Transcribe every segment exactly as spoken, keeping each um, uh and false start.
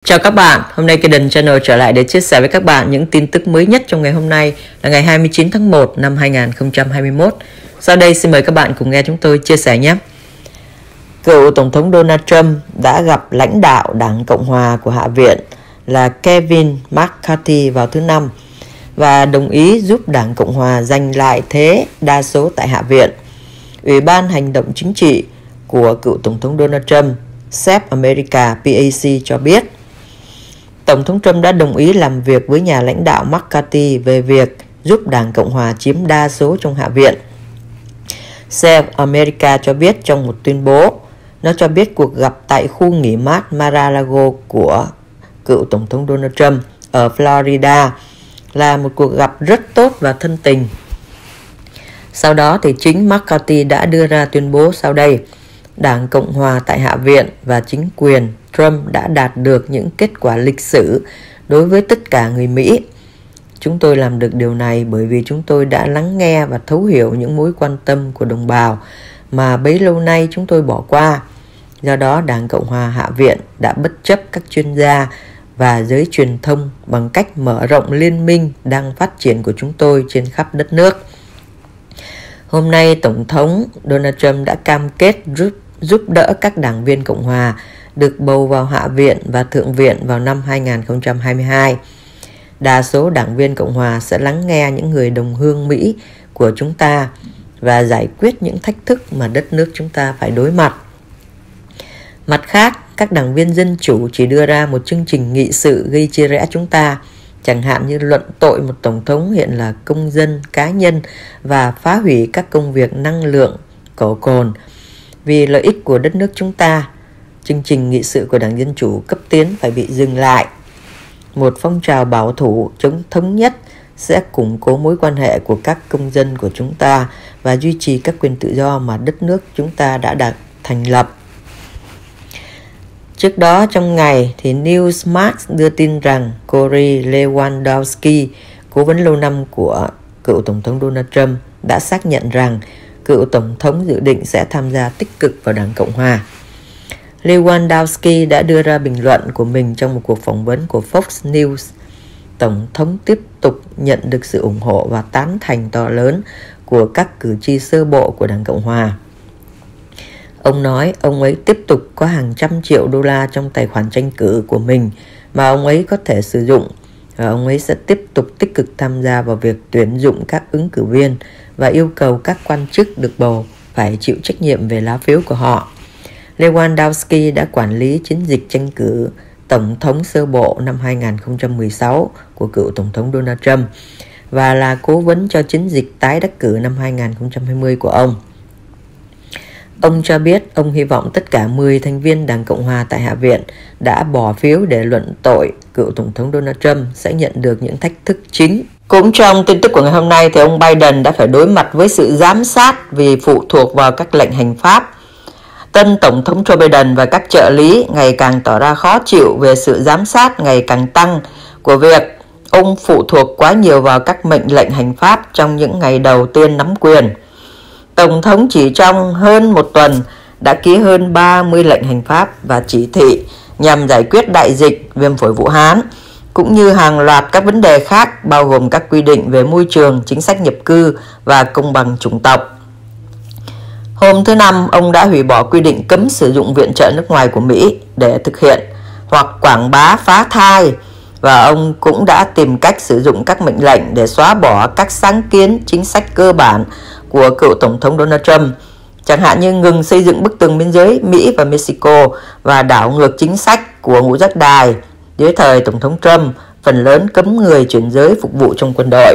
Chào các bạn, hôm nay Kayden Channel trở lại để chia sẻ với các bạn những tin tức mới nhất trong ngày hôm nay là ngày hai mươi chín tháng một năm hai nghìn không trăm hai mươi mốt. Sau đây xin mời các bạn cùng nghe chúng tôi chia sẻ nhé. Cựu Tổng thống Donald Trump đã gặp lãnh đạo Đảng Cộng Hòa của Hạ viện là Kevin McCarthy vào thứ Năm và đồng ý giúp Đảng Cộng Hòa giành lại thế đa số tại Hạ viện. Ủy ban Hành động Chính trị của cựu Tổng thống Donald Trump, Save America pê a xê cho biết Tổng thống Trump đã đồng ý làm việc với nhà lãnh đạo McCarthy về việc giúp Đảng Cộng Hòa chiếm đa số trong Hạ viện. Save America cho biết trong một tuyên bố, nó cho biết cuộc gặp tại khu nghỉ mát Mar-a-Lago của cựu Tổng thống Donald Trump ở Florida là một cuộc gặp rất tốt và thân tình. Sau đó thì chính McCarthy đã đưa ra tuyên bố sau đây: Đảng Cộng Hòa tại Hạ viện và chính quyền Trump đã đạt được những kết quả lịch sử đối với tất cả người Mỹ. Chúng tôi làm được điều này bởi vì chúng tôi đã lắng nghe và thấu hiểu những mối quan tâm của đồng bào mà bấy lâu nay chúng tôi bỏ qua. Do đó, Đảng Cộng Hòa Hạ viện đã bất chấp các chuyên gia và giới truyền thông bằng cách mở rộng liên minh đang phát triển của chúng tôi trên khắp đất nước. Hôm nay, Tổng thống Donald Trump đã cam kết giúp, giúp đỡ các đảng viên Cộng Hòa được bầu vào Hạ viện và Thượng viện vào năm hai nghìn không trăm hai mươi hai. Đa số đảng viên Cộng Hòa sẽ lắng nghe những người đồng hương Mỹ của chúng ta và giải quyết những thách thức mà đất nước chúng ta phải đối mặt. Mặt khác, các đảng viên Dân Chủ chỉ đưa ra một chương trình nghị sự gây chia rẽ chúng ta, chẳng hạn như luận tội một tổng thống hiện là công dân cá nhân và phá hủy các công việc năng lượng, cổ cồn. Vì lợi ích của đất nước chúng ta, chương trình nghị sự của Đảng Dân Chủ cấp tiến phải bị dừng lại. Một phong trào bảo thủ chống thống nhất sẽ củng cố mối quan hệ của các công dân của chúng ta và duy trì các quyền tự do mà đất nước chúng ta đã đạt thành lập. Trước đó trong ngày thì Newsmax đưa tin rằng Corey Lewandowski, cố vấn lâu năm của cựu Tổng thống Donald Trump, đã xác nhận rằng cựu Tổng thống dự định sẽ tham gia tích cực vào Đảng Cộng Hòa. Lewandowski đã đưa ra bình luận của mình trong một cuộc phỏng vấn của Fox News. Tổng thống tiếp tục nhận được sự ủng hộ và tán thành to lớn của các cử tri sơ bộ của Đảng Cộng Hòa. Ông nói ông ấy tiếp tục có hàng trăm triệu đô la trong tài khoản tranh cử của mình mà ông ấy có thể sử dụng, và ông ấy sẽ tiếp tục tích cực tham gia vào việc tuyển dụng các ứng cử viên và yêu cầu các quan chức được bầu phải chịu trách nhiệm về lá phiếu của họ. Lewandowski đã quản lý chiến dịch tranh cử Tổng thống sơ bộ năm hai nghìn không trăm mười sáu của cựu Tổng thống Donald Trump và là cố vấn cho chiến dịch tái đắc cử năm hai nghìn không trăm hai mươi của ông. Ông cho biết ông hy vọng tất cả mười thành viên Đảng Cộng Hòa tại Hạ viện đã bỏ phiếu để luận tội cựu Tổng thống Donald Trump sẽ nhận được những thách thức chính. Cũng trong tin tức của ngày hôm nay thì ông Biden đã phải đối mặt với sự giám sát vì phụ thuộc vào các lệnh hành pháp. Tân Tổng thống Joe Biden và các trợ lý ngày càng tỏ ra khó chịu về sự giám sát ngày càng tăng của việc ông phụ thuộc quá nhiều vào các mệnh lệnh hành pháp trong những ngày đầu tiên nắm quyền. Tổng thống chỉ trong hơn một tuần đã ký hơn ba mươi lệnh hành pháp và chỉ thị nhằm giải quyết đại dịch viêm phổi Vũ Hán, cũng như hàng loạt các vấn đề khác bao gồm các quy định về môi trường, chính sách nhập cư và công bằng chủng tộc. Hôm thứ Năm, ông đã hủy bỏ quy định cấm sử dụng viện trợ nước ngoài của Mỹ để thực hiện hoặc quảng bá phá thai, và ông cũng đã tìm cách sử dụng các mệnh lệnh để xóa bỏ các sáng kiến chính sách cơ bản của cựu Tổng thống Donald Trump, chẳng hạn như ngừng xây dựng bức tường biên giới Mỹ và Mexico và đảo ngược chính sách của ngũ giác đài. Dưới thời Tổng thống Trump, phần lớn cấm người chuyển giới phục vụ trong quân đội.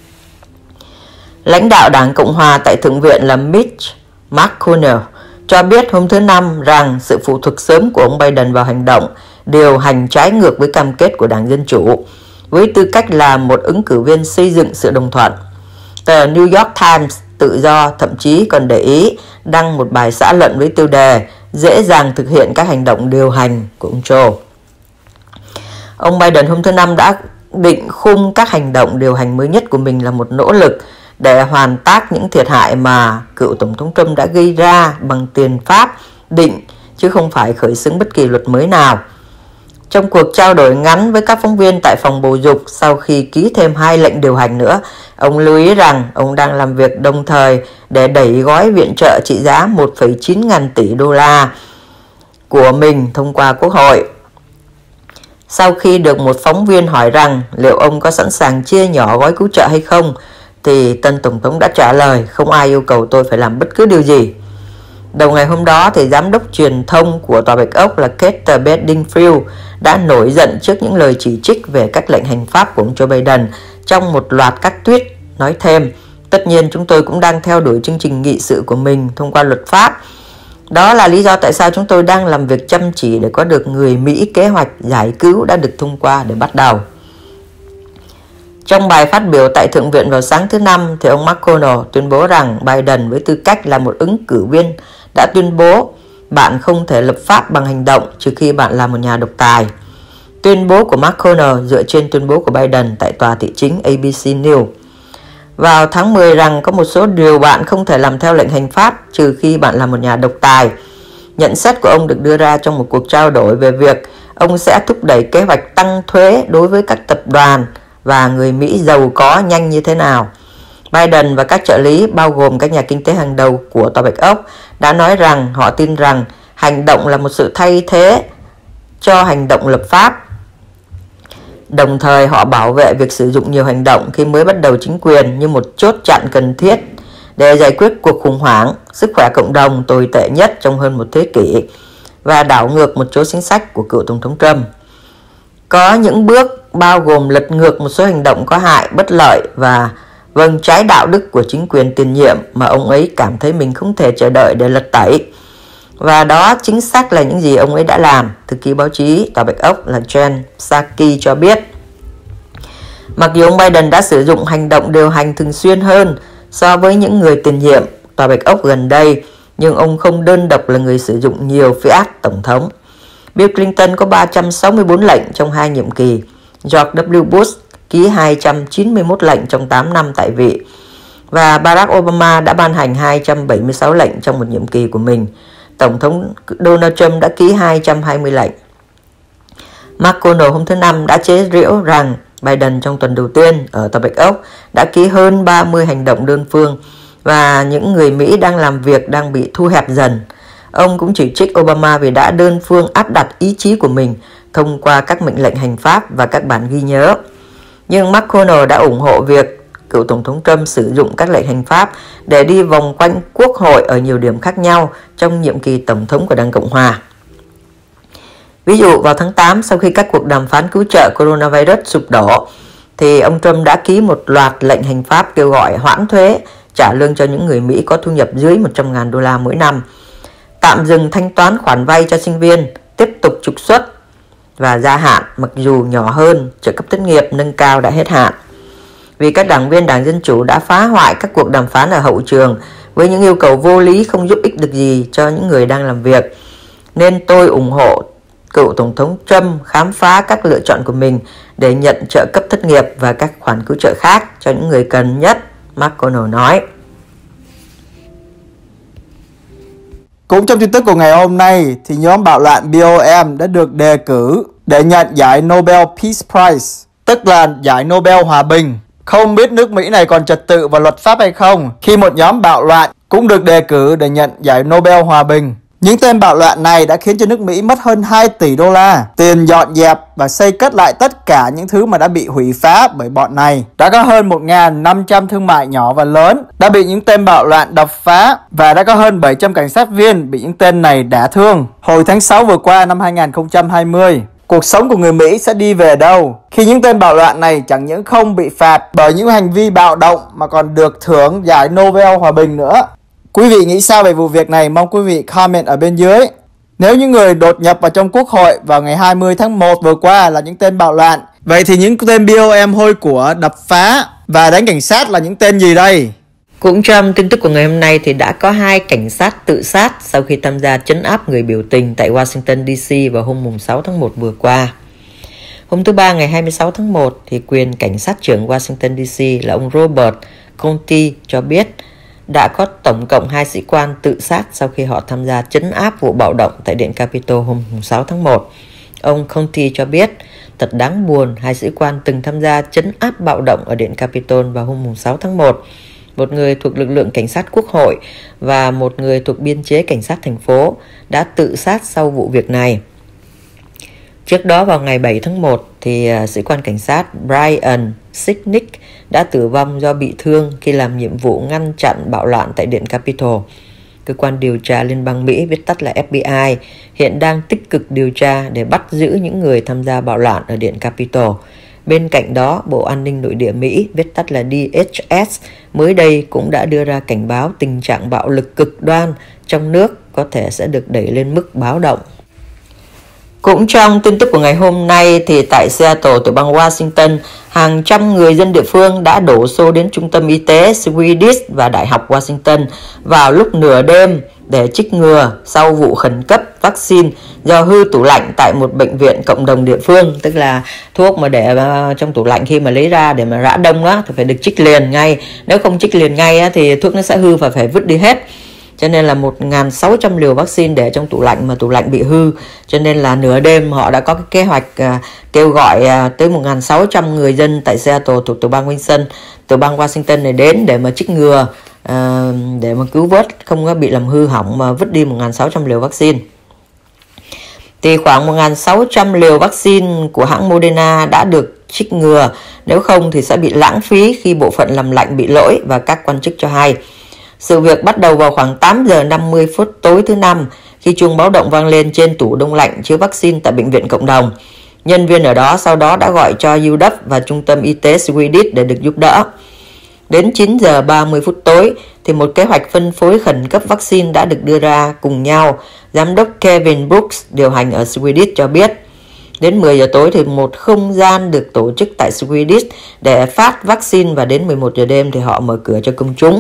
Lãnh đạo Đảng Cộng Hòa tại Thượng viện là Mitch McConnell cho biết hôm thứ Năm rằng sự phụ thuộc sớm của ông Biden vào hành động điều hành trái ngược với cam kết của Đảng Dân Chủ với tư cách là một ứng cử viên xây dựng sự đồng thuận. Tờ New York Times tự do thậm chí còn để ý đăng một bài xã luận với tiêu đề dễ dàng thực hiện các hành động điều hành của ông Joe. Ông Biden hôm thứ Năm đã định khung các hành động điều hành mới nhất của mình là một nỗ lực để hoàn tác những thiệt hại mà cựu Tổng thống Trump đã gây ra bằng tiền pháp định, chứ không phải khởi xướng bất kỳ luật mới nào. Trong cuộc trao đổi ngắn với các phóng viên tại phòng bầu dục sau khi ký thêm hai lệnh điều hành nữa, ông lưu ý rằng ông đang làm việc đồng thời để đẩy gói viện trợ trị giá một phẩy chín ngàn tỷ đô la của mình thông qua Quốc hội. Sau khi được một phóng viên hỏi rằng liệu ông có sẵn sàng chia nhỏ gói cứu trợ hay không, thì tân Tổng thống đã trả lời không ai yêu cầu tôi phải làm bất cứ điều gì. Đầu ngày hôm đó, thì giám đốc truyền thông của Tòa Bạch Ốc là Kate Bedingfield đã nổi giận trước những lời chỉ trích về các lệnh hành pháp của ông Joe Biden trong một loạt các tweet, nói thêm: tất nhiên chúng tôi cũng đang theo đuổi chương trình nghị sự của mình thông qua luật pháp. Đó là lý do tại sao chúng tôi đang làm việc chăm chỉ để có được người Mỹ kế hoạch giải cứu đã được thông qua để bắt đầu. Trong bài phát biểu tại Thượng viện vào sáng thứ Năm, thì ông McConnell tuyên bố rằng Biden với tư cách là một ứng cử viên đã tuyên bố bạn không thể lập pháp bằng hành động trừ khi bạn là một nhà độc tài. Tuyên bố của McConnell dựa trên tuyên bố của Biden tại tòa thị chính A B C News vào tháng mười rằng có một số điều bạn không thể làm theo lệnh hành pháp trừ khi bạn là một nhà độc tài. Nhận xét của ông được đưa ra trong một cuộc trao đổi về việc ông sẽ thúc đẩy kế hoạch tăng thuế đối với các tập đoàn và người Mỹ giàu có nhanh như thế nào. Biden và các trợ lý, bao gồm các nhà kinh tế hàng đầu của Tòa Bạch Ốc, đã nói rằng họ tin rằng hành động là một sự thay thế cho hành động lập pháp. Đồng thời họ bảo vệ việc sử dụng nhiều hành động khi mới bắt đầu chính quyền như một chốt chặn cần thiết để giải quyết cuộc khủng hoảng sức khỏe cộng đồng tồi tệ nhất trong hơn một thế kỷ và đảo ngược một số chính sách của cựu Tổng thống Trump. Có những bước bao gồm lật ngược một số hành động có hại, bất lợi và vâng trái đạo đức của chính quyền tiền nhiệm mà ông ấy cảm thấy mình không thể chờ đợi để lật tẩy. Và đó chính xác là những gì ông ấy đã làm, thư ký báo chí Tòa Bạch Ốc là Jen Psaki cho biết. Mặc dù ông Biden đã sử dụng hành động điều hành thường xuyên hơn so với những người tiền nhiệm Tòa Bạch Ốc gần đây, nhưng ông không đơn độc là người sử dụng nhiều fiat tổng thống. Bill Clinton có ba trăm sáu mươi tư lệnh trong hai nhiệm kỳ, George W. Bush ký hai trăm chín mươi mốt lệnh trong tám năm tại vị, và Barack Obama đã ban hành hai trăm bảy mươi sáu lệnh trong một nhiệm kỳ của mình. Tổng thống Donald Trump đã ký hai trăm hai mươi lệnh. McConnell hôm thứ Năm đã chế giễu rằng Biden trong tuần đầu tiên ở Tòa Bạch Ốc đã ký hơn ba mươi hành động đơn phương và những người Mỹ đang làm việc đang bị thu hẹp dần. Ông cũng chỉ trích Obama vì đã đơn phương áp đặt ý chí của mình thông qua các mệnh lệnh hành pháp và các bản ghi nhớ. Nhưng McConnell đã ủng hộ việc cựu Tổng thống Trump sử dụng các lệnh hành pháp để đi vòng quanh Quốc hội ở nhiều điểm khác nhau trong nhiệm kỳ Tổng thống của Đảng Cộng Hòa. Ví dụ, vào tháng tám, sau khi các cuộc đàm phán cứu trợ coronavirus sụp đổ, thì ông Trump đã ký một loạt lệnh hành pháp kêu gọi hoãn thuế, trả lương cho những người Mỹ có thu nhập dưới một trăm nghìn đô la mỗi năm, tạm dừng thanh toán khoản vay cho sinh viên, tiếp tục trục xuất và gia hạn mặc dù nhỏ hơn trợ cấp thất nghiệp nâng cao đã hết hạn. Vì các đảng viên Đảng Dân Chủ đã phá hoại các cuộc đàm phán ở hậu trường với những yêu cầu vô lý không giúp ích được gì cho những người đang làm việc, nên tôi ủng hộ cựu Tổng thống Trump khám phá các lựa chọn của mình để nhận trợ cấp thất nghiệp và các khoản cứu trợ khác cho những người cần nhất, McConnell nói. Cũng trong tin tức của ngày hôm nay, thì nhóm bạo loạn B O M đã được đề cử để nhận giải Nobel Peace Prize, tức là giải Nobel Hòa Bình. Không biết nước Mỹ này còn trật tự và luật pháp hay không, khi một nhóm bạo loạn cũng được đề cử để nhận giải Nobel Hòa Bình. Những tên bạo loạn này đã khiến cho nước Mỹ mất hơn hai tỷ đô la tiền dọn dẹp và xây cất lại tất cả những thứ mà đã bị hủy phá bởi bọn này. Đã có hơn một nghìn năm trăm thương mại nhỏ và lớn đã bị những tên bạo loạn đập phá, và đã có hơn bảy trăm cảnh sát viên bị những tên này đả thương. Hồi tháng sáu vừa qua năm hai nghìn không trăm hai mươi, cuộc sống của người Mỹ sẽ đi về đâu khi những tên bạo loạn này chẳng những không bị phạt bởi những hành vi bạo động mà còn được thưởng giải Nobel Hòa Bình nữa? Quý vị nghĩ sao về vụ việc này? Mong quý vị comment ở bên dưới. Nếu những người đột nhập vào trong Quốc hội vào ngày hai mươi tháng một vừa qua là những tên bạo loạn, vậy thì những tên B O M hôi của đập phá và đánh cảnh sát là những tên gì đây? Cũng trong tin tức của ngày hôm nay thì đã có hai cảnh sát tự sát sau khi tham gia trấn áp người biểu tình tại Washington D C vào hôm sáu tháng một vừa qua. Hôm thứ Ba ngày hai mươi sáu tháng một thì quyền cảnh sát trưởng Washington D C là ông Robert Conti cho biết đã có tổng cộng hai sĩ quan tự sát sau khi họ tham gia trấn áp vụ bạo động tại Điện Capitol hôm sáu tháng một. Ông Conti cho biết, thật đáng buồn, hai sĩ quan từng tham gia trấn áp bạo động ở Điện Capitol vào hôm sáu tháng một. Một người thuộc lực lượng cảnh sát quốc hội và một người thuộc biên chế cảnh sát thành phố đã tự sát sau vụ việc này. Trước đó vào ngày bảy tháng một, thì uh, sĩ quan cảnh sát Brian Sicknick đã tử vong do bị thương khi làm nhiệm vụ ngăn chặn bạo loạn tại Điện Capitol. Cơ quan điều tra Liên bang Mỹ, viết tắt là F B I, hiện đang tích cực điều tra để bắt giữ những người tham gia bạo loạn ở Điện Capitol. Bên cạnh đó, Bộ An ninh Nội địa Mỹ, viết tắt là D H S, mới đây cũng đã đưa ra cảnh báo tình trạng bạo lực cực đoan trong nước có thể sẽ được đẩy lên mức báo động. Cũng trong tin tức của ngày hôm nay thì tại Seattle, tiểu bang Washington, hàng trăm người dân địa phương đã đổ xô đến trung tâm y tế Swedish và Đại học Washington vào lúc nửa đêm để chích ngừa sau vụ khẩn cấp vaccine do hư tủ lạnh tại một bệnh viện cộng đồng địa phương. Tức là thuốc mà để trong tủ lạnh khi mà lấy ra để mà rã đông á, thì phải được chích liền ngay. Nếu không chích liền ngay á, thì thuốc nó sẽ hư và phải vứt đi hết. Cho nên là một nghìn sáu trăm liều vaccine để trong tủ lạnh mà tủ lạnh bị hư. Cho nên là nửa đêm họ đã có cái kế hoạch uh, kêu gọi uh, tới một nghìn sáu trăm người dân tại Seattle thuộc tiểu bang Wisconsin, tiểu bang Washington này đến để mà chích ngừa, uh, để mà cứu vớt, không có bị làm hư hỏng mà vứt đi một nghìn sáu trăm liều vaccine. Thì khoảng một nghìn sáu trăm liều vaccine của hãng Moderna đã được chích ngừa, nếu không thì sẽ bị lãng phí khi bộ phận làm lạnh bị lỗi, và các quan chức cho hay. Sự việc bắt đầu vào khoảng tám giờ năm mươi phút tối thứ Năm khi chuông báo động vang lên trên tủ đông lạnh chứa vaccine tại bệnh viện cộng đồng. Nhân viên ở đó sau đó đã gọi cho u đắp và trung tâm y tế Swedish để được giúp đỡ. Đến chín giờ ba mươi phút tối thì một kế hoạch phân phối khẩn cấp vaccine đã được đưa ra cùng nhau. Giám đốc Kevin Brooks điều hành ở Swedish cho biết. Đến mười giờ tối thì một không gian được tổ chức tại Swedish để phát vaccine, và đến mười một giờ đêm thì họ mở cửa cho công chúng.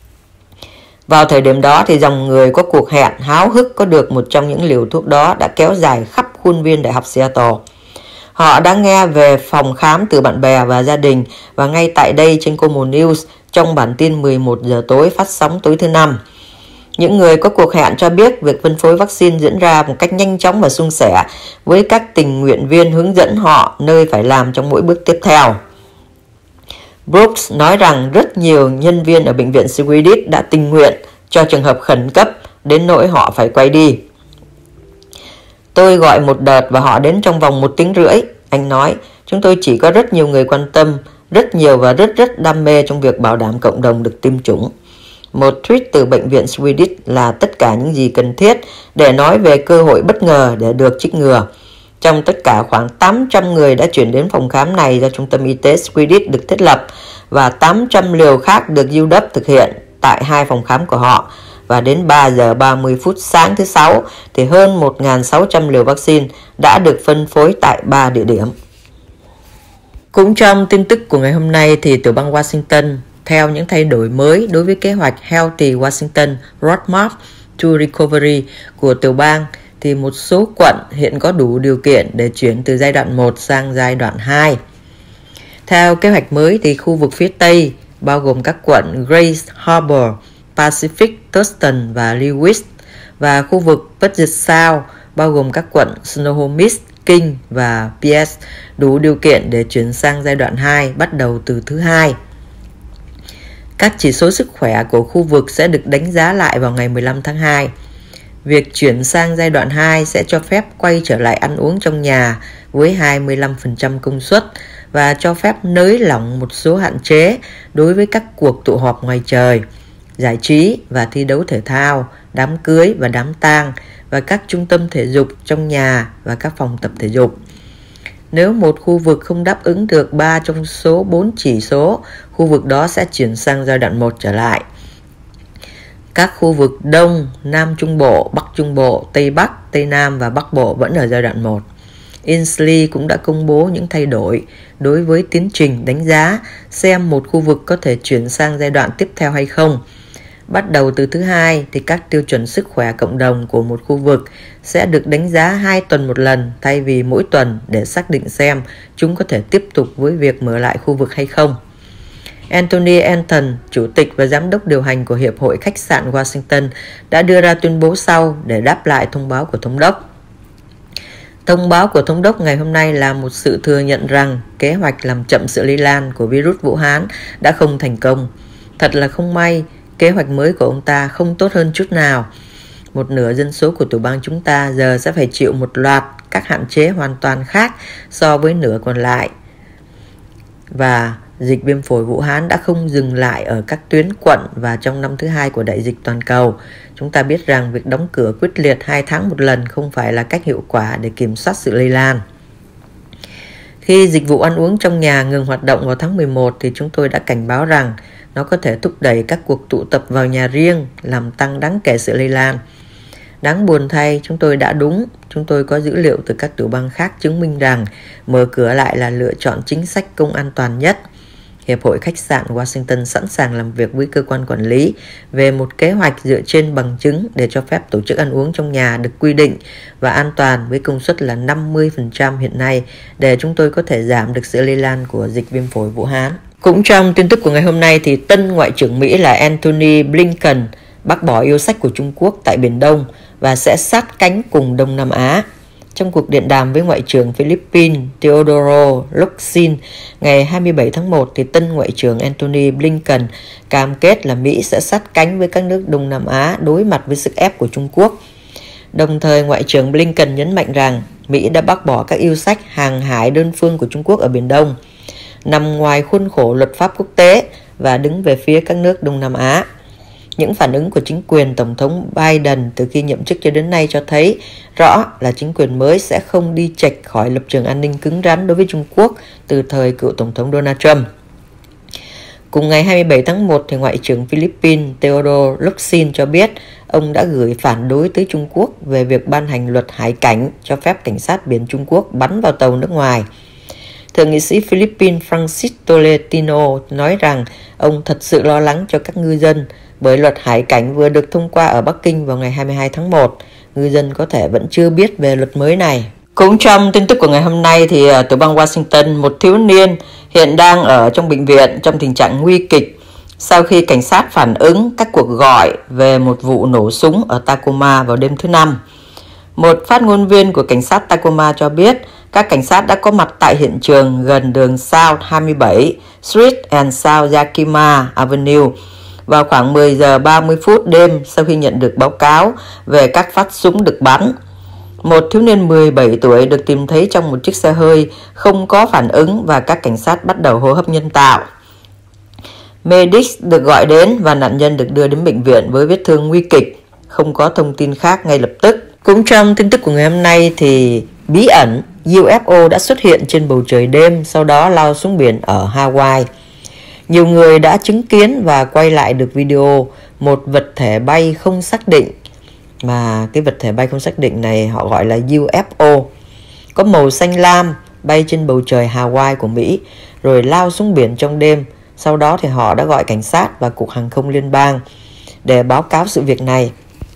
Vào thời điểm đó thì dòng người có cuộc hẹn háo hức có được một trong những liều thuốc đó đã kéo dài khắp khuôn viên Đại học Seattle. Họ đã nghe về phòng khám từ bạn bè và gia đình, và ngay tại đây trên Common News trong bản tin mười một giờ tối phát sóng tối thứ Năm. Những người có cuộc hẹn cho biết việc phân phối vaccine diễn ra một cách nhanh chóng và suôn sẻ, với các tình nguyện viên hướng dẫn họ nơi phải làm trong mỗi bước tiếp theo. Brooks nói rằng rất nhiều nhân viên ở bệnh viện Swedish đã tình nguyện cho trường hợp khẩn cấp đến nỗi họ phải quay đi. Tôi gọi một đợt và họ đến trong vòng một tiếng rưỡi, anh nói. Chúng tôi chỉ có rất nhiều người quan tâm, rất nhiều và rất rất đam mê trong việc bảo đảm cộng đồng được tiêm chủng. Một tweet từ bệnh viện Swedish là tất cả những gì cần thiết để nói về cơ hội bất ngờ để được chích ngừa. Trong tất cả khoảng tám trăm người đã chuyển đến phòng khám này do trung tâm y tế Swedish được thiết lập, và tám trăm liều khác được u đắp thực hiện tại hai phòng khám của họ. Và đến ba giờ ba mươi phút sáng thứ Sáu thì hơn một nghìn sáu trăm liều vaccine đã được phân phối tại ba địa điểm. Cũng trong tin tức của ngày hôm nay thì tiểu bang Washington, theo những thay đổi mới đối với kế hoạch Healthy Washington Roadmap to Recovery của tiểu bang, thì một số quận hiện có đủ điều kiện để chuyển từ giai đoạn một sang giai đoạn hai. Theo kế hoạch mới thì khu vực phía Tây bao gồm các quận Grays Harbor, Pacific, Tustin và Lewis, và khu vực Puget Sound bao gồm các quận Snohomish, King và Pierce đủ điều kiện để chuyển sang giai đoạn hai bắt đầu từ thứ Hai. Các chỉ số sức khỏe của khu vực sẽ được đánh giá lại vào ngày mười lăm tháng hai. Việc chuyển sang giai đoạn hai sẽ cho phép quay trở lại ăn uống trong nhà với hai mươi lăm phần trăm công suất và cho phép nới lỏng một số hạn chế đối với các cuộc tụ họp ngoài trời, giải trí và thi đấu thể thao, đám cưới và đám tang, và các trung tâm thể dục trong nhà và các phòng tập thể dục. Nếu một khu vực không đáp ứng được ba trong số bốn chỉ số, khu vực đó sẽ chuyển sang giai đoạn một trở lại. Các khu vực Đông, Nam Trung Bộ, Bắc Trung Bộ, Tây Bắc, Tây Nam và Bắc Bộ vẫn ở giai đoạn một. Inslee cũng đã công bố những thay đổi đối với tiến trình đánh giá xem một khu vực có thể chuyển sang giai đoạn tiếp theo hay không. Bắt đầu từ thứ Hai thì các tiêu chuẩn sức khỏe cộng đồng của một khu vực sẽ được đánh giá hai tuần một lần thay vì mỗi tuần, để xác định xem chúng có thể tiếp tục với việc mở lại khu vực hay không. Anthony Anton, chủ tịch và giám đốc điều hành của Hiệp hội Khách sạn Washington, đã đưa ra tuyên bố sau để đáp lại thông báo của thống đốc. Thông báo của thống đốc ngày hôm nay là một sự thừa nhận rằng kế hoạch làm chậm sự lây lan của virus Vũ Hán đã không thành công. Thật là không may, kế hoạch mới của ông ta không tốt hơn chút nào. Một nửa dân số của tiểu bang chúng ta giờ sẽ phải chịu một loạt các hạn chế hoàn toàn khác so với nửa còn lại. Và dịch viêm phổi Vũ Hán đã không dừng lại ở các tuyến quận và trong năm thứ hai của đại dịch toàn cầu. Chúng ta biết rằng việc đóng cửa quyết liệt hai tháng một lần không phải là cách hiệu quả để kiểm soát sự lây lan. Khi dịch vụ ăn uống trong nhà ngừng hoạt động vào tháng mười một thì chúng tôi đã cảnh báo rằng nó có thể thúc đẩy các cuộc tụ tập vào nhà riêng, làm tăng đáng kể sự lây lan. Đáng buồn thay, chúng tôi đã đúng. Chúng tôi có dữ liệu từ các tiểu bang khác chứng minh rằng mở cửa lại là lựa chọn chính sách công an toàn nhất. Hiệp hội Khách sạn Washington sẵn sàng làm việc với cơ quan quản lý về một kế hoạch dựa trên bằng chứng để cho phép tổ chức ăn uống trong nhà được quy định và an toàn với công suất là năm mươi phần trăm hiện nay để chúng tôi có thể giảm được sự lây lan của dịch viêm phổi Vũ Hán. Cũng trong tin tức của ngày hôm nay thì tân Ngoại trưởng Mỹ là Antony Blinken bác bỏ yêu sách của Trung Quốc tại Biển Đông và sẽ sát cánh cùng Đông Nam Á. Trong cuộc điện đàm với Ngoại trưởng Philippines Teodoro Locsin ngày hai mươi bảy tháng một, thì tân Ngoại trưởng Antony Blinken cam kết là Mỹ sẽ sát cánh với các nước Đông Nam Á đối mặt với sức ép của Trung Quốc. Đồng thời, Ngoại trưởng Blinken nhấn mạnh rằng Mỹ đã bác bỏ các yêu sách hàng hải đơn phương của Trung Quốc ở Biển Đông, nằm ngoài khuôn khổ luật pháp quốc tế và đứng về phía các nước Đông Nam Á. Những phản ứng của chính quyền Tổng thống Biden từ khi nhậm chức cho đến nay cho thấy rõ là chính quyền mới sẽ không đi chệch khỏi lập trường an ninh cứng rắn đối với Trung Quốc từ thời cựu Tổng thống Donald Trump. Cùng ngày hai mươi bảy tháng một, thì Ngoại trưởng Philippines Teodoro Locsin cho biết ông đã gửi phản đối tới Trung Quốc về việc ban hành luật hải cảnh cho phép cảnh sát biển Trung Quốc bắn vào tàu nước ngoài. Thượng nghị sĩ Philippines Francis Tolentino nói rằng ông thật sự lo lắng cho các ngư dân bởi luật hải cảnh vừa được thông qua ở Bắc Kinh vào ngày hai mươi hai tháng một. Ngư dân có thể vẫn chưa biết về luật mới này. Cũng trong tin tức của ngày hôm nay thì ở tiểu bang Washington, một thiếu niên hiện đang ở trong bệnh viện trong tình trạng nguy kịch sau khi cảnh sát phản ứng các cuộc gọi về một vụ nổ súng ở Tacoma vào đêm thứ Năm. Một phát ngôn viên của cảnh sát Tacoma cho biết các cảnh sát đã có mặt tại hiện trường gần đường South hai mươi bảy Street and South Yakima Avenue vào khoảng mười giờ ba mươi phút đêm sau khi nhận được báo cáo về các phát súng được bắn. Một thiếu niên mười bảy tuổi được tìm thấy trong một chiếc xe hơi không có phản ứng và các cảnh sát bắt đầu hô hấp nhân tạo. Medics được gọi đến và nạn nhân được đưa đến bệnh viện với vết thương nguy kịch. Không có thông tin khác ngay lập tức. Cũng trong tin tức của ngày hôm nay thì bí ẩn u ép o đã xuất hiện trên bầu trời đêm, sau đó lao xuống biển ở Hawaii. Nhiều người đã chứng kiến và quay lại được video một vật thể bay không xác định, mà cái vật thể bay không xác định này họ gọi là u ép o, có màu xanh lam, bay trên bầu trời Hawaii của Mỹ rồi lao xuống biển trong đêm. Sau đó thì họ đã gọi cảnh sát và Cục Hàng không Liên bang để báo cáo sự việc này.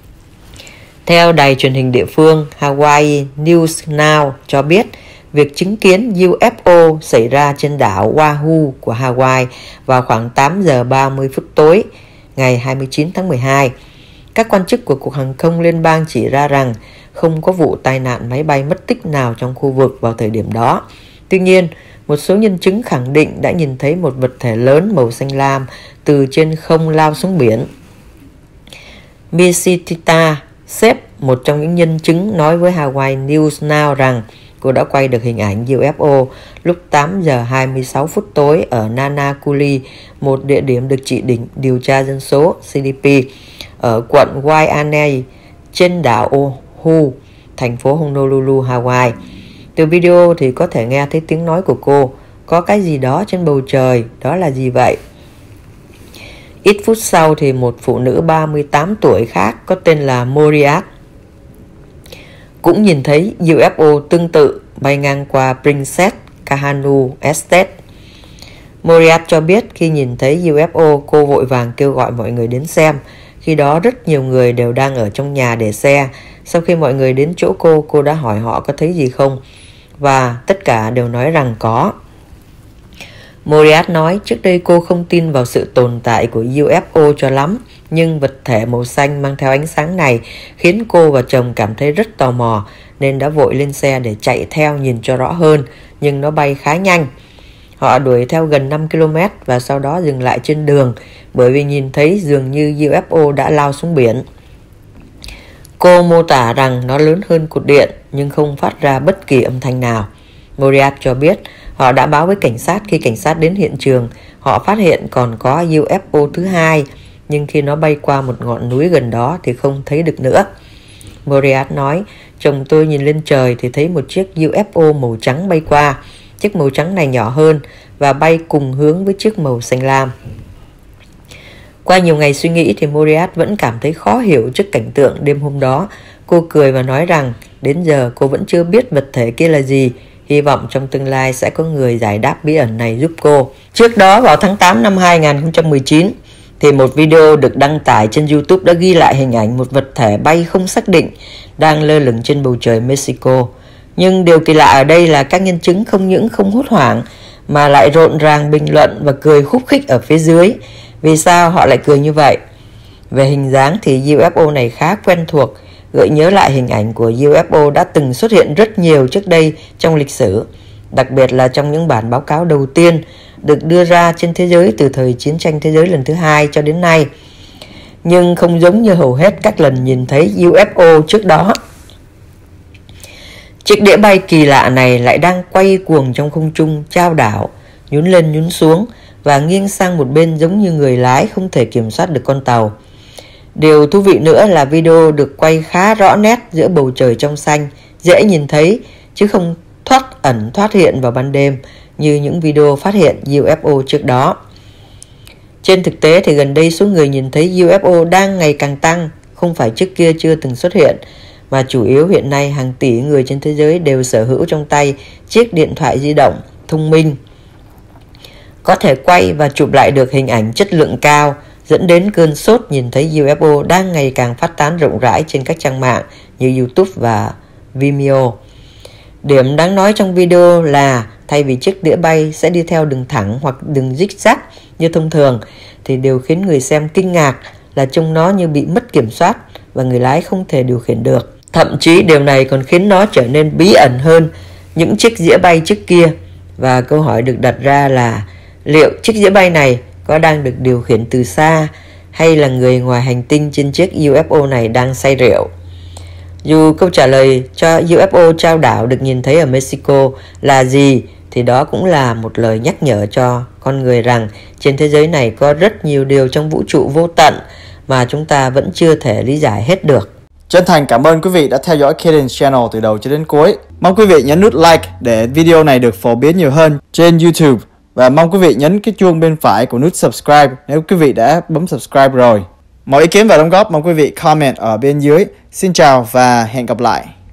Theo đài truyền hình địa phương Hawaii News Now cho biết, việc chứng kiến u ép o xảy ra trên đảo Oahu của Hawaii vào khoảng tám giờ ba mươi phút tối ngày hai mươi chín tháng mười hai. Các quan chức của Cục Hàng không Liên bang chỉ ra rằng không có vụ tai nạn máy bay mất tích nào trong khu vực vào thời điểm đó. Tuy nhiên, một số nhân chứng khẳng định đã nhìn thấy một vật thể lớn màu xanh lam từ trên không lao xuống biển. Misitita Sep, một trong những nhân chứng, nói với Hawaii News Now rằng cô đã quay được hình ảnh u ép o lúc tám giờ hai mươi sáu phút tối ở Nanakuli, một địa điểm được chỉ định điều tra dân số C D P ở quận Waianae trên đảo Oahu, thành phố Honolulu, Hawaii. Từ video thì có thể nghe thấy tiếng nói của cô: "Có cái gì đó trên bầu trời, đó là gì vậy?" Ít phút sau thì một phụ nữ ba mươi tám tuổi khác có tên là Moriat cũng nhìn thấy u ép o tương tự bay ngang qua Princess Kahanu Estate. Moriat cho biết khi nhìn thấy u ép o, cô vội vàng kêu gọi mọi người đến xem. Khi đó rất nhiều người đều đang ở trong nhà để xe. Sau khi mọi người đến chỗ cô, cô đã hỏi họ có thấy gì không, và tất cả đều nói rằng có. Moriat nói trước đây cô không tin vào sự tồn tại của u ép o cho lắm, nhưng vật thể màu xanh mang theo ánh sáng này khiến cô và chồng cảm thấy rất tò mò nên đã vội lên xe để chạy theo nhìn cho rõ hơn, nhưng nó bay khá nhanh. Họ đuổi theo gần năm ki lô mét và sau đó dừng lại trên đường bởi vì nhìn thấy dường như u ép ô đã lao xuống biển. Cô mô tả rằng nó lớn hơn cột điện nhưng không phát ra bất kỳ âm thanh nào. Moriarty cho biết họ đã báo với cảnh sát. Khi cảnh sát đến hiện trường, họ phát hiện còn có u ép ô thứ hai, nhưng khi nó bay qua một ngọn núi gần đó thì không thấy được nữa. Moriarty nói, chồng tôi nhìn lên trời thì thấy một chiếc u ép ô màu trắng bay qua. Chiếc màu trắng này nhỏ hơn và bay cùng hướng với chiếc màu xanh lam. Qua nhiều ngày suy nghĩ thì Moriarty vẫn cảm thấy khó hiểu trước cảnh tượng đêm hôm đó. Cô cười và nói rằng đến giờ cô vẫn chưa biết vật thể kia là gì. Hy vọng trong tương lai sẽ có người giải đáp bí ẩn này giúp cô. Trước đó vào tháng tám năm hai nghìn không trăm mười chín thì một video được đăng tải trên YouTube đã ghi lại hình ảnh một vật thể bay không xác định đang lơ lửng trên bầu trời Mexico. Nhưng điều kỳ lạ ở đây là các nhân chứng không những không hốt hoảng mà lại rộn ràng bình luận và cười khúc khích ở phía dưới. Vì sao họ lại cười như vậy? Về hình dáng thì u ép ô này khá quen thuộc, gợi nhớ lại hình ảnh của u ép ô đã từng xuất hiện rất nhiều trước đây trong lịch sử, đặc biệt là trong những bản báo cáo đầu tiên được đưa ra trên thế giới từ thời chiến tranh thế giới lần thứ hai cho đến nay. Nhưng không giống như hầu hết các lần nhìn thấy u ép ô trước đó. Chiếc đĩa bay kỳ lạ này lại đang quay cuồng trong không trung, chao đảo, nhún lên nhún xuống và nghiêng sang một bên giống như người lái không thể kiểm soát được con tàu. Điều thú vị nữa là video được quay khá rõ nét giữa bầu trời trong xanh, dễ nhìn thấy chứ không thoát ẩn thoát hiện vào ban đêm như những video phát hiện u ép ô trước đó. Trên thực tế thì gần đây số người nhìn thấy u ép ô đang ngày càng tăng, không phải trước kia chưa từng xuất hiện, mà chủ yếu hiện nay hàng tỷ người trên thế giới đều sở hữu trong tay chiếc điện thoại di động thông minh, có thể quay và chụp lại được hình ảnh chất lượng cao, dẫn đến cơn sốt nhìn thấy u ép ô đang ngày càng phát tán rộng rãi trên các trang mạng như YouTube và Vimeo. Điểm đáng nói trong video là thay vì chiếc đĩa bay sẽ đi theo đường thẳng hoặc đường zigzag như thông thường, thì điều khiến người xem kinh ngạc là trông nó như bị mất kiểm soát và người lái không thể điều khiển được. Thậm chí điều này còn khiến nó trở nên bí ẩn hơn những chiếc đĩa bay trước kia. Và câu hỏi được đặt ra là liệu chiếc đĩa bay này có đang được điều khiển từ xa hay là người ngoài hành tinh trên chiếc u ép ô này đang say rượu? Dù câu trả lời cho u ép ô chao đảo được nhìn thấy ở Mexico là gì thì đó cũng là một lời nhắc nhở cho con người rằng trên thế giới này có rất nhiều điều trong vũ trụ vô tận mà chúng ta vẫn chưa thể lý giải hết được. Chân thành cảm ơn quý vị đã theo dõi Cadence Channel từ đầu cho đến cuối. Mong quý vị nhấn nút like để video này được phổ biến nhiều hơn trên YouTube. Và mong quý vị nhấn cái chuông bên phải của nút subscribe nếu quý vị đã bấm subscribe rồi. Mọi ý kiến và đóng góp mong quý vị comment ở bên dưới. Xin chào và hẹn gặp lại.